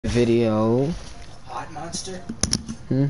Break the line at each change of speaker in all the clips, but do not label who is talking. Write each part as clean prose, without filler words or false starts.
Video.
Hot Monster?
Hmm?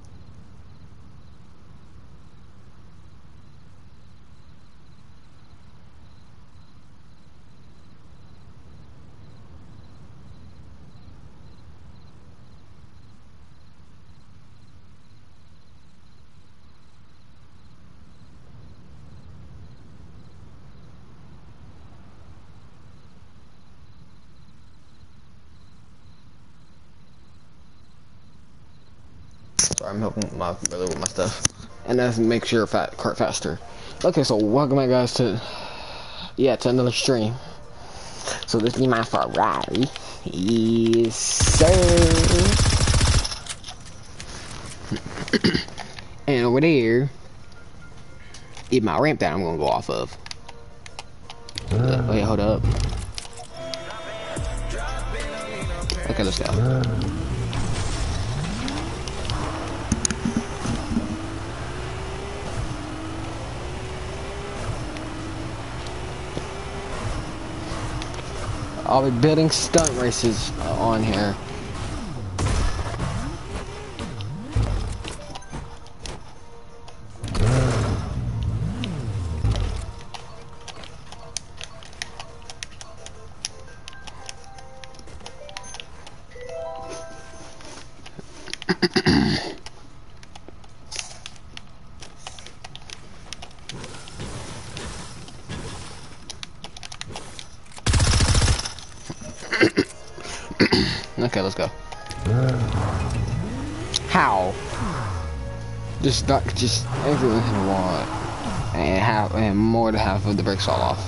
Sorry, I'm helping my brother with my stuff. And that's make sure cart faster. Okay, so welcome back guys to to another stream. So this be my Ferrari. Yes sir. And over there is my ramp that I'm gonna go off of. Wait, hold up. Okay, let's go. I'll be building stunt races on here. Okay, let's go. How? Just everyone hit a wall, and more than half of the brakes fall off.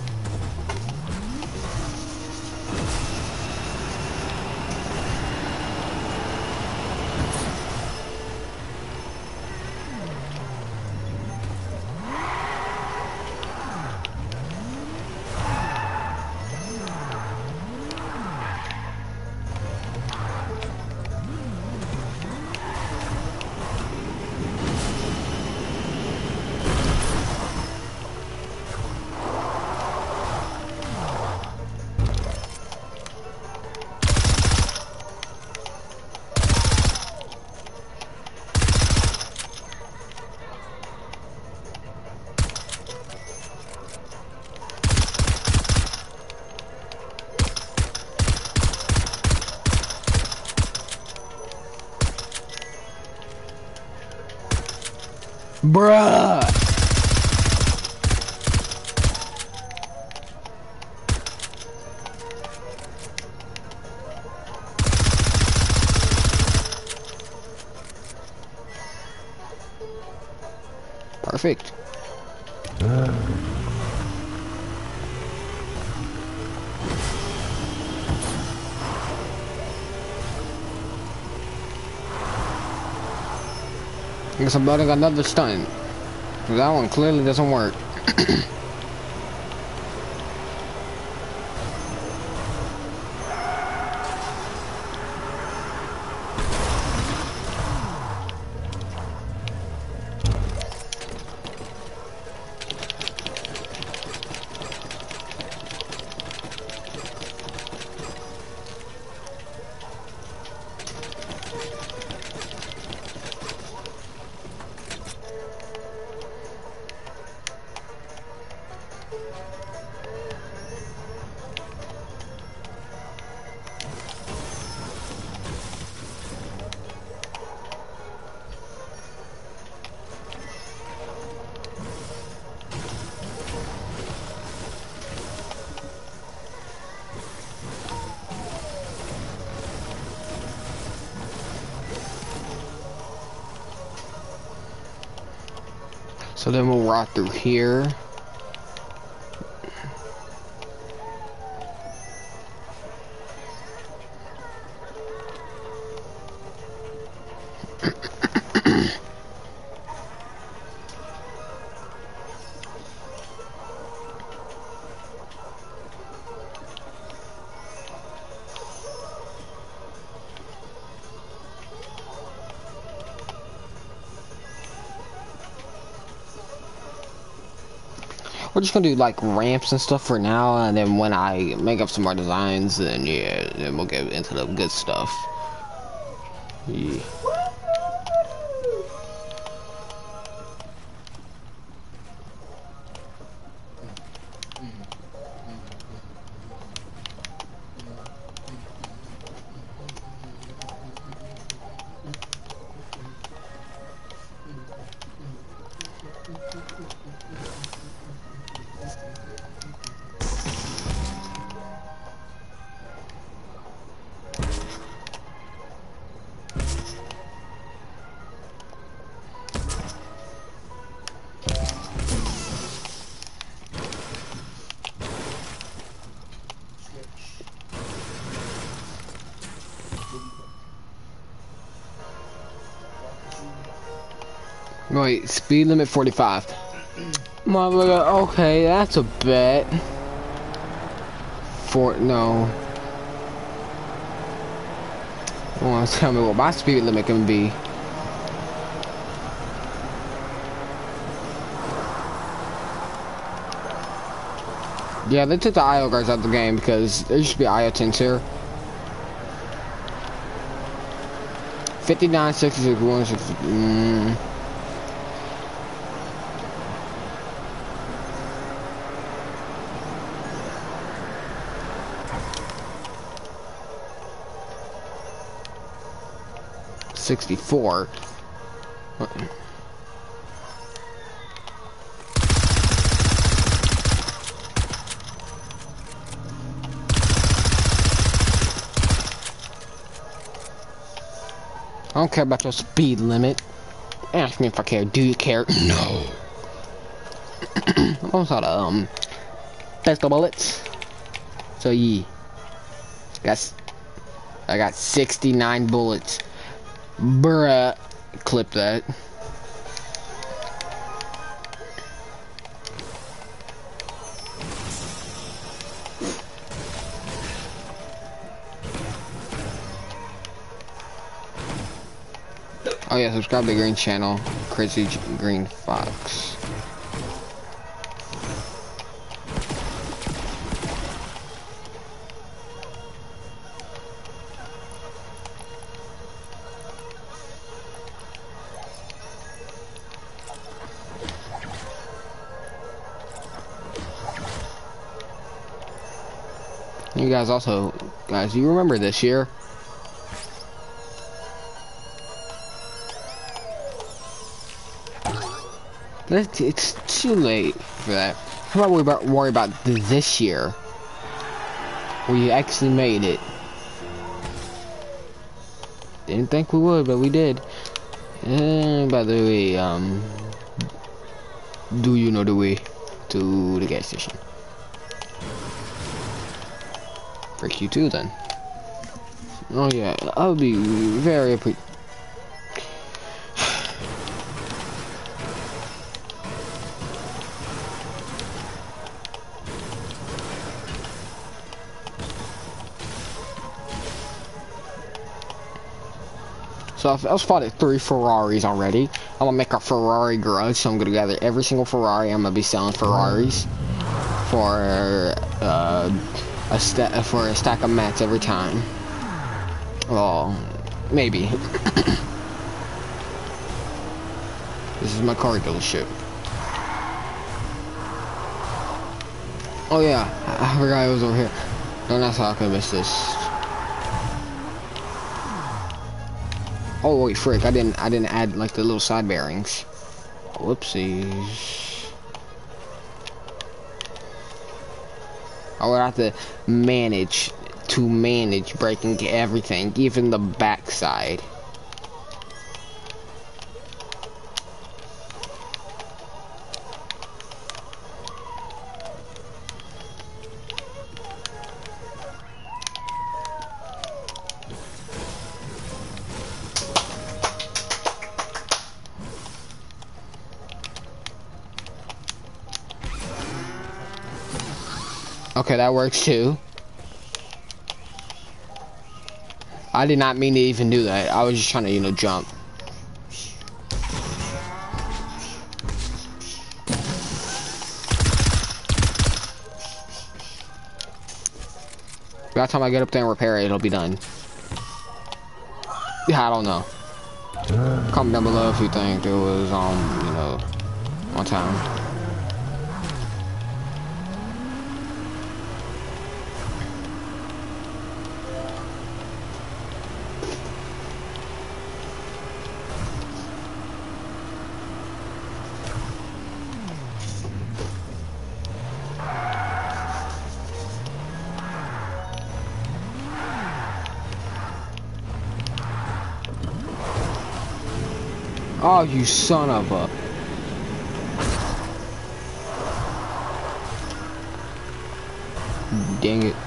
Bruh! Perfect. I guess I'm building another stunt. That one clearly doesn't work. So then we'll ride through here. we're just gonna do like ramps and stuff for now, and then when I make up some more designs, then yeah, then we'll get into the good stuff. Yeah. Wait, speed limit 45. Motherfucker, okay, that's a bet. No. Well, tell me what my speed limit can be. Yeah, they took the IO guards out of the game because there used to be IO tanks here. 59, 66, 160. 64. I don't care about your speed limit. Ask me if I care. Do you care? No. I'm almost out of pistol bullets. So yeah. I got 69 bullets. Bruh. Clip that. Oh yeah, subscribe to the Green channel, Crazy Green Fox. You guys also, you remember this year? It's too late for that. How about we worry about this year? We actually made it. Didn't think we would, but we did. And by the way, do you know the way to the gas station? Frick you too, then. Oh yeah, I'll be very appreciative. So I've spotted 3 Ferraris already. I'm gonna make a Ferrari garage, so I'm gonna gather every single Ferrari. I'm gonna be selling Ferraris for a stack of mats every time. Well, maybe. This is my car dealership. Oh yeah, I forgot I was over here. Don't ask how I could miss this. Oh wait, frick! I didn't add like the little side bearings. Whoopsies. I would have to manage breaking everything, even the backside. Okay, that works too. I did not mean to even do that. I was just trying to, you know, jump. By the time I get up there and repair it, it'll be done. Yeah, I don't know. Comment down below if you think it was, you know, on time. Oh, you son of a... Dang it.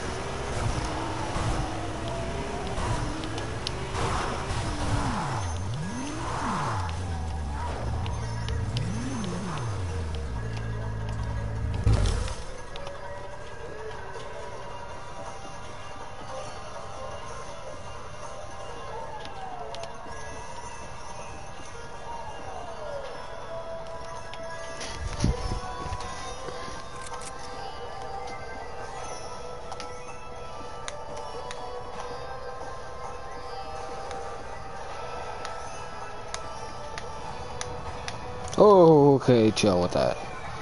Oh, okay, chill with that.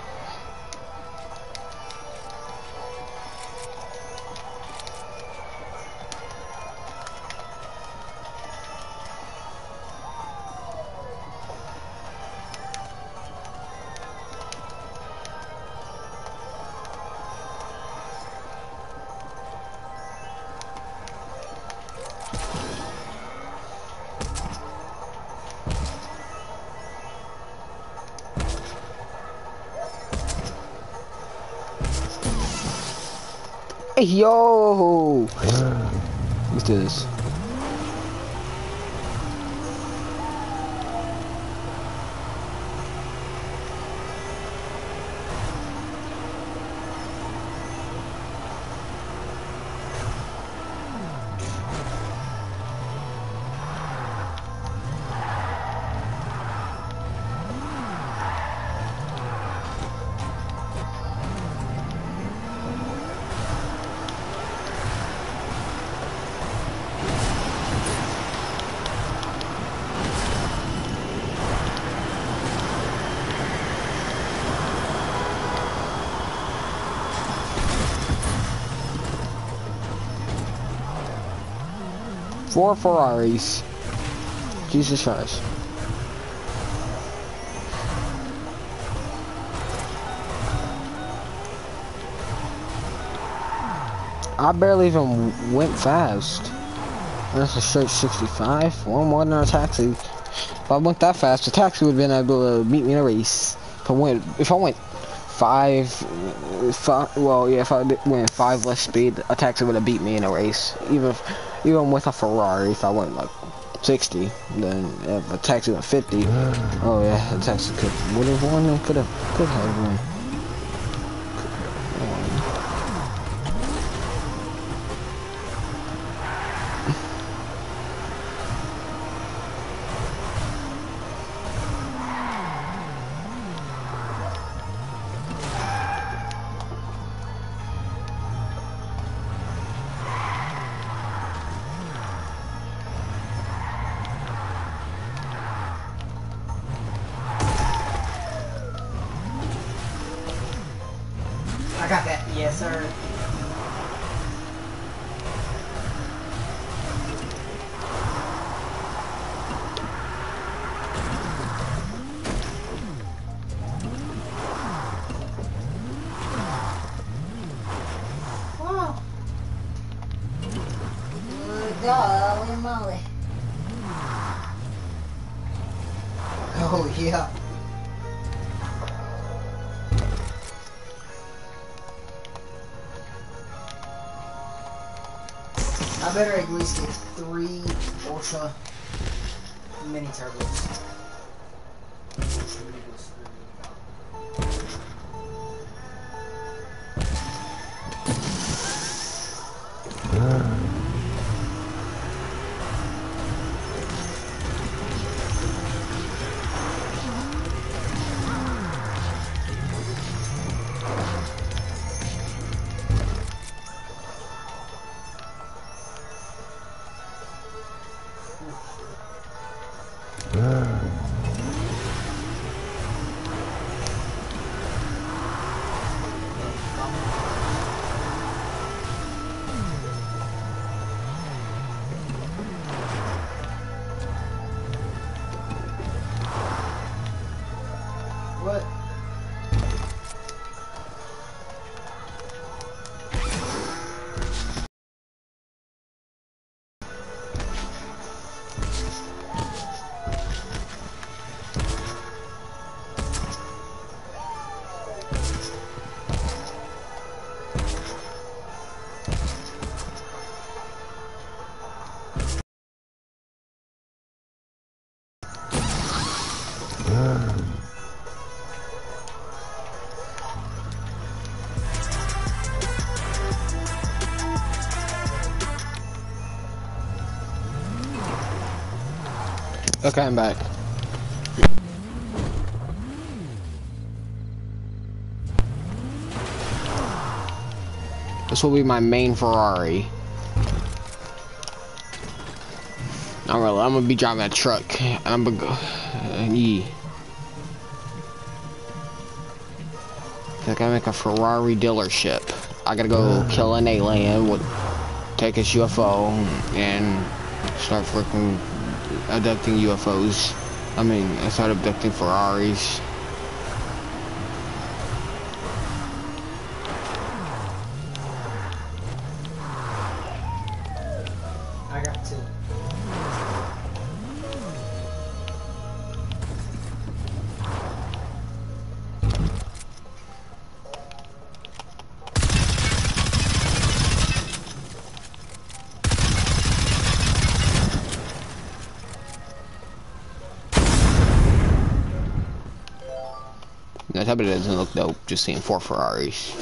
Hey, yo! Let's do this. Four Ferraris. Jesus Christ. I barely even went fast. That's a straight 65. One more than our taxi. If I went that fast, the taxi would have been able to beat me in a race. If I went five, well, yeah, if I went 5 less speed, a taxi would have beat me in a race. Even with a Ferrari, if I went like 60, then if a taxi went 50, oh yeah, a taxi would have won and could have won.
I got that. Yes, sir. Wow. Golly moly. Oh, yeah. I better at least get 3 Ultra mini turbos. What?
Okay, I'm back. This will be my main Ferrari. Not really, I'm gonna be driving a truck. And I'm gonna go. Yeah. I gotta make a Ferrari dealership. I gotta go kill an alien, take his UFO, and start freaking abducting UFOs. I mean, I start abducting Ferraris.
I got 2.
No, that doesn't look dope, just seeing 4 Ferraris.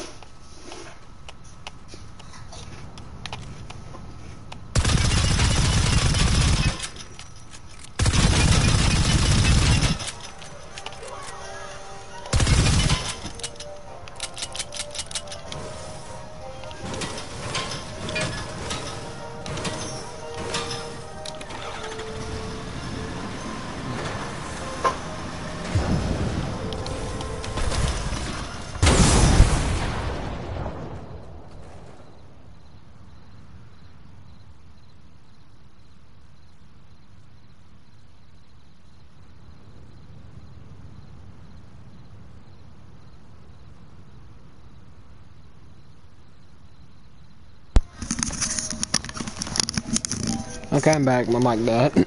Okay, I'm back. My mic died.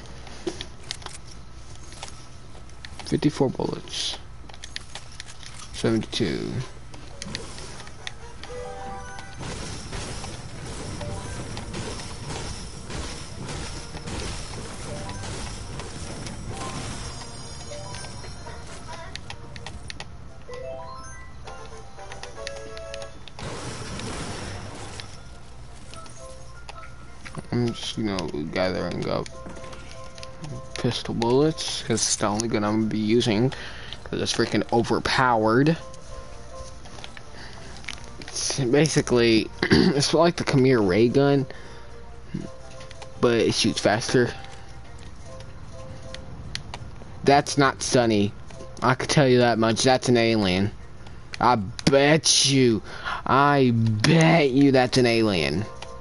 54 bullets. 72. I'm just, gathering up pistol bullets, because it's the only gun I'm gonna be using, because it's freaking overpowered. It's basically, it's like the Khmer ray gun, but it shoots faster. That's not Sunny. I could tell you that much. That's an alien. I bet you that's an alien.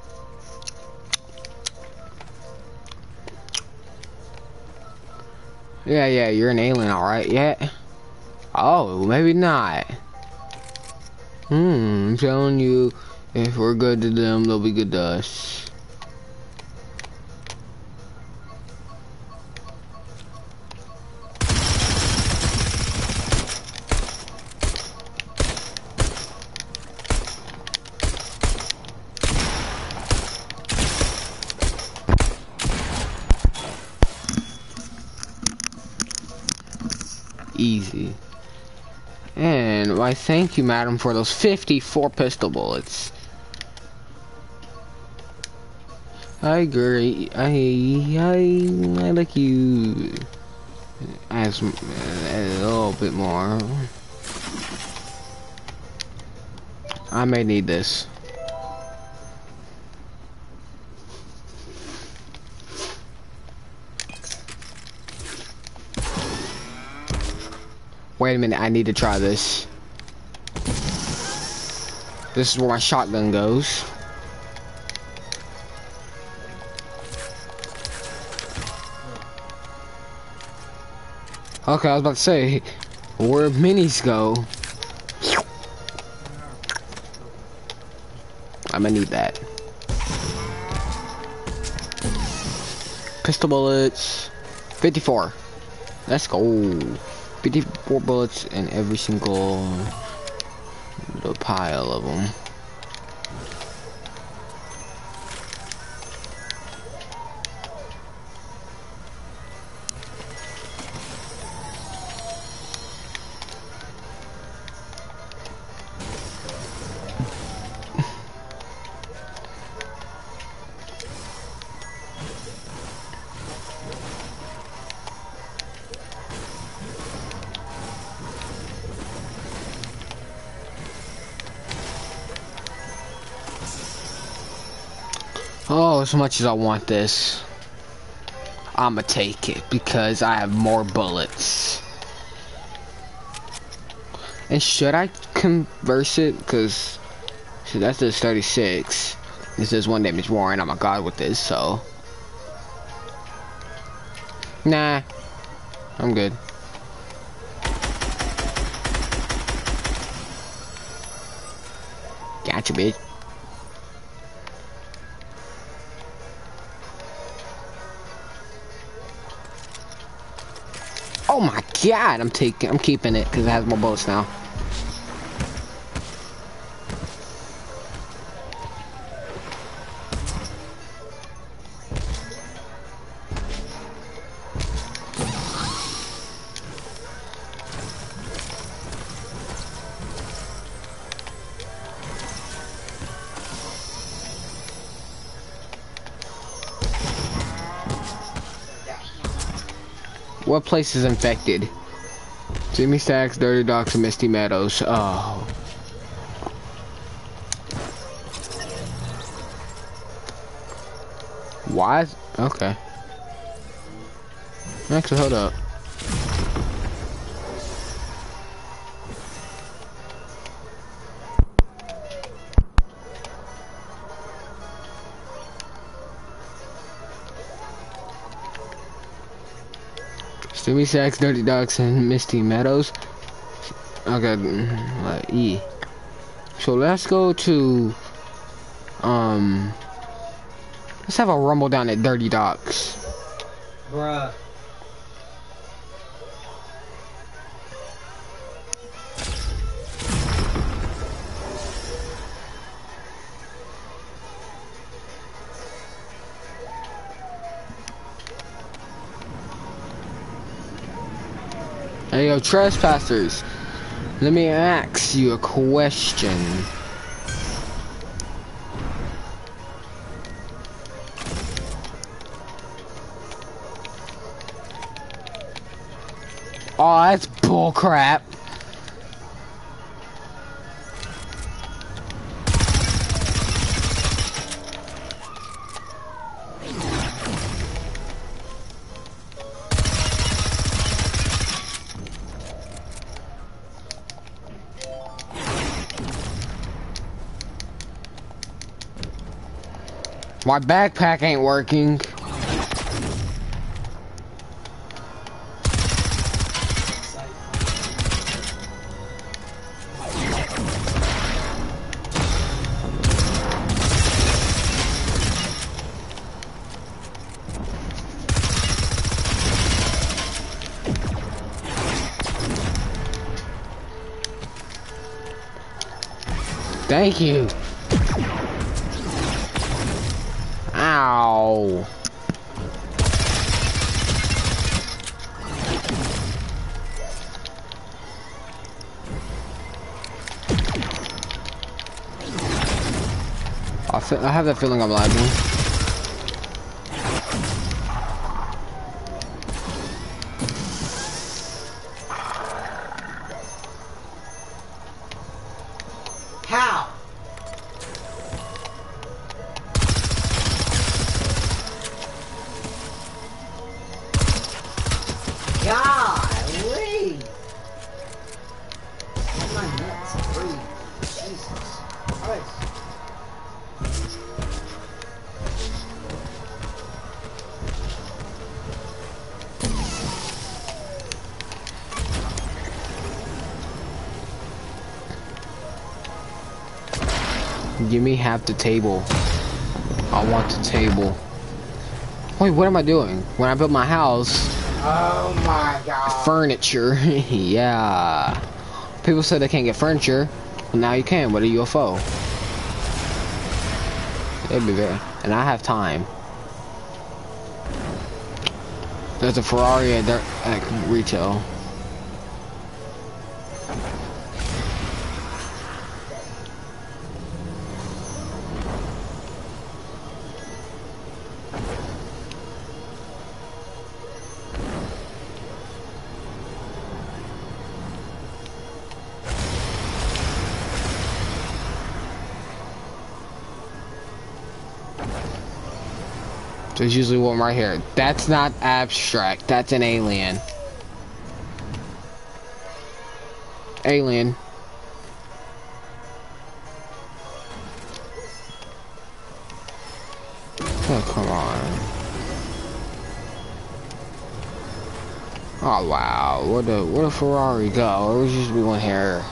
Yeah, you're an alien, alright, yeah? Oh, maybe not. I'm telling you, if we're good to them, they'll be good to us. Easy. And why, thank you, madam, for those 54 pistol bullets. I agree. I like you as a little bit more. I may need this. Wait a minute, I need to try this. This is where my shotgun goes. Okay, I was about to say, where minis go. I'm gonna need that. Pistol bullets. 54. Let's go. 54 bullets in every single little pile of them. Oh, as much as I want this, I'ma take it because I have more bullets. And should I converse it? Because that says 36. It says 1 damage more, and I'm a god with this, so. Nah, I'm good. Gotcha, bitch. Oh my god, I'm keeping it because it has more bullets now. What place is infected? Jimmy Stacks, Dirty Docks, and Misty Meadows. Oh. Why? Okay. Actually, hold up. Jimmy Stacks, Dirty Docks, and Misty Meadows. Okay, E. So let's go to, let's have a rumble down at Dirty Docks.
Bruh.
Hey, yo, trespassers. Let me ask you a question. Oh, that's bullcrap. My backpack ain't working. Thank you. Ow. I have that feeling I'm lagging.
How? Golly.
Give me half the table. I want the table. Wait, what am I doing? When I built my house...
Oh my god.
Furniture. Yeah. People said they can't get furniture. Well, now you can with a UFO. It'd be very... And I have time. There's a Ferrari at retail. There's usually one right here. That's not abstract. That's an alien. Alien. Oh, come on. Oh, wow. Where'd a Ferrari go? There was used to be one here.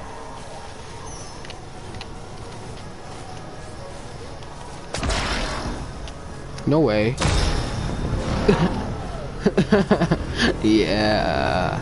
No way. Yeah.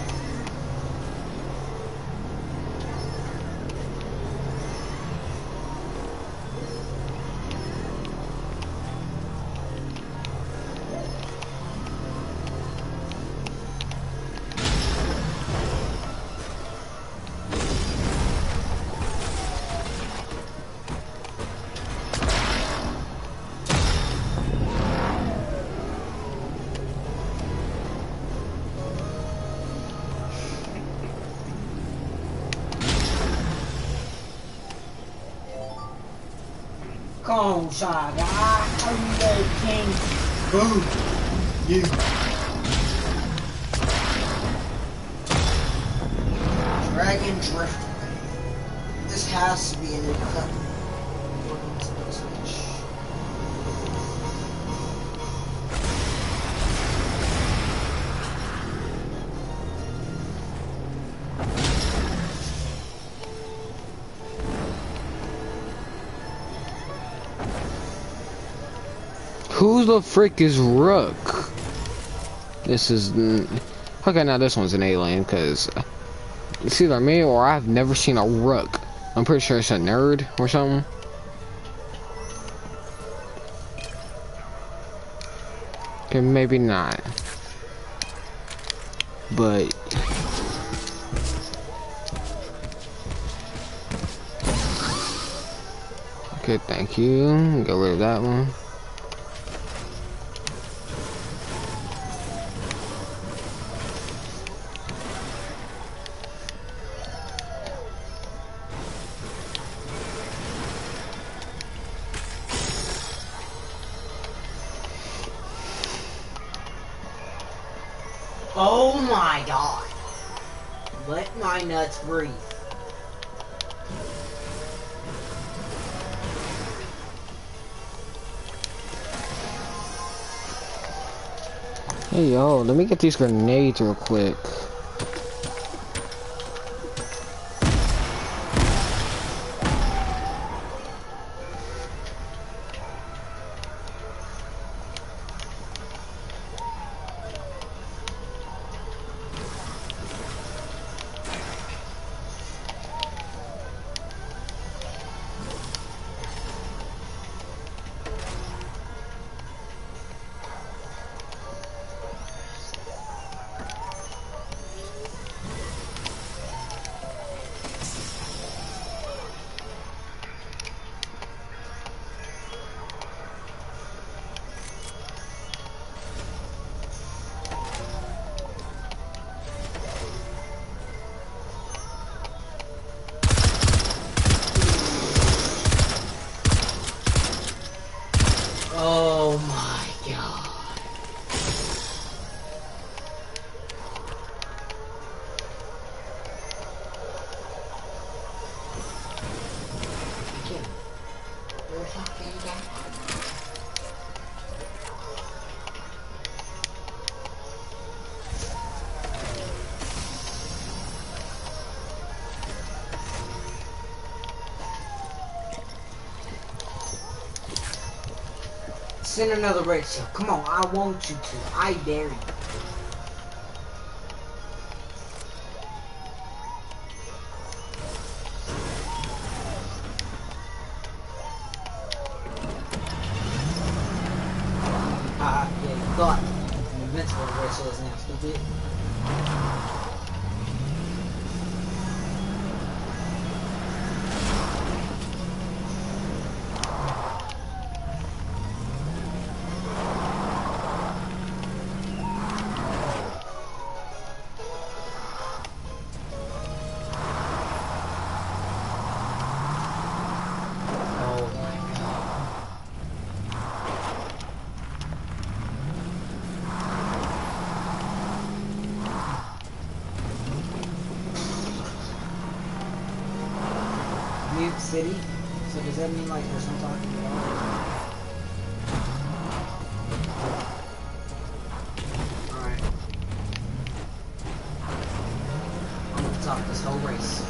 Come on, shy guy. Hello, king. Boom. You. Dragon Drift. This has to be a new cut.
Who the frick is Rook? This is... Okay, now this one's an alien, because it's either me or I've never seen a Rook. I'm pretty sure it's a nerd or something. Okay, maybe not. But... Okay, thank you. Get rid of that one.
Oh my god. Let my nuts breathe.
Hey yo, let me get these grenades real quick.
Send another race. Come on, I want you to. I dare you. Yeah, you thought an invincible race is now, stupid. Mute City? So does that mean like there's no talking at all? Alright. I'm gonna talk this whole race.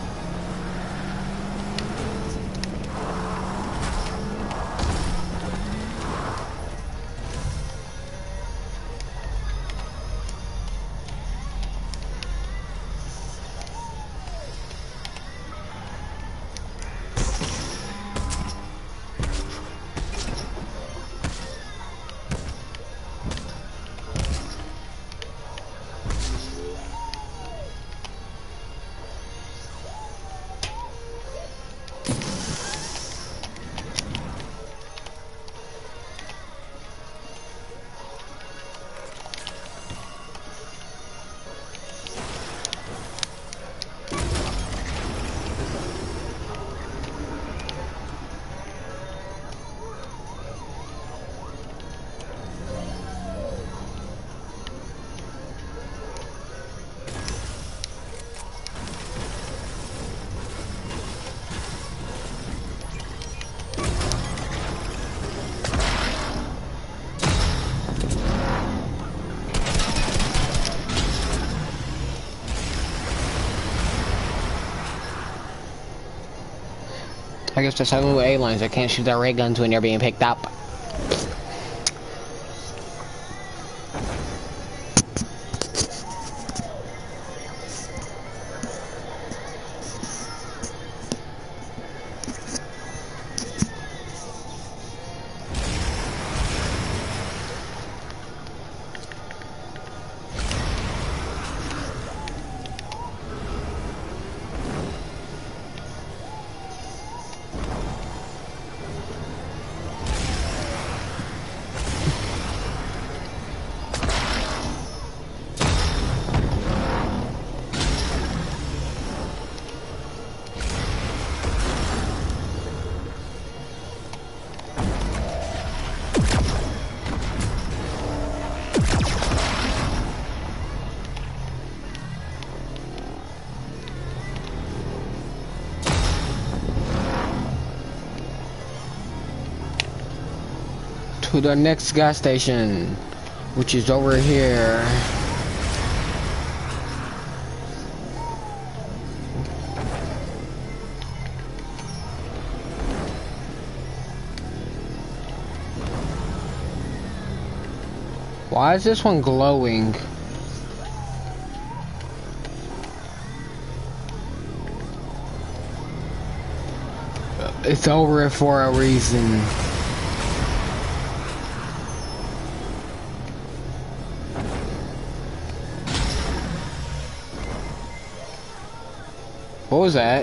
I guess that's how with A-lines. I can't shoot their ray guns when they're being picked up. To the next gas station, which is over here. Why is this one glowing? It's over for a reason. What was that?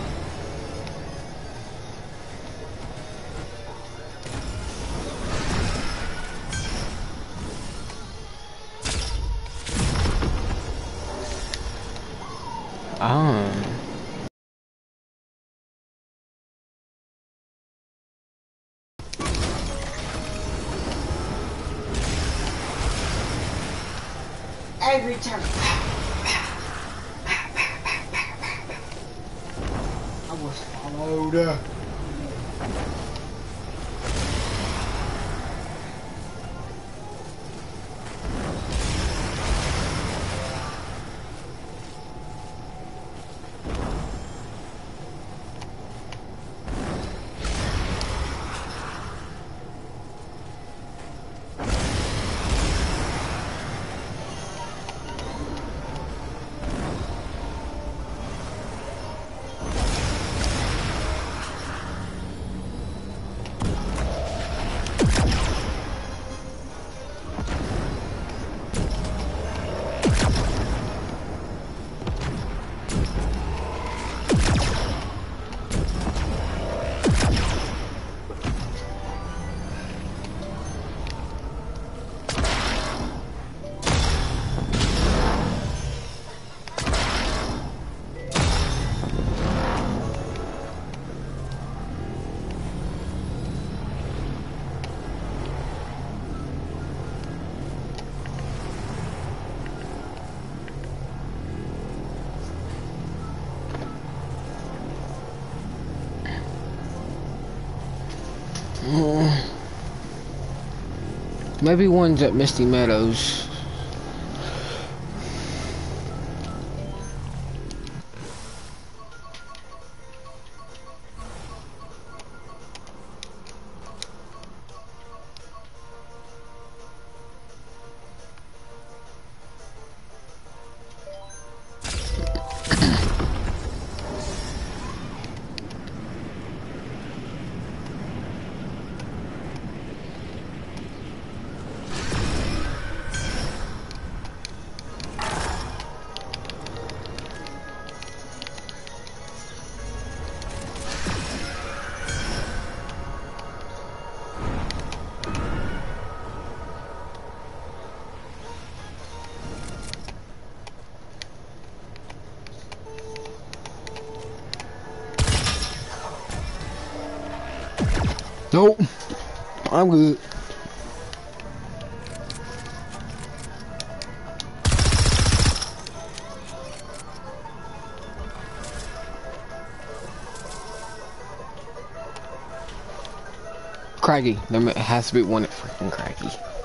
Every time. I was followed.
Maybe one's at Misty Meadows. Nope. I'm good. Craggy. There has to be one at freaking Craggy.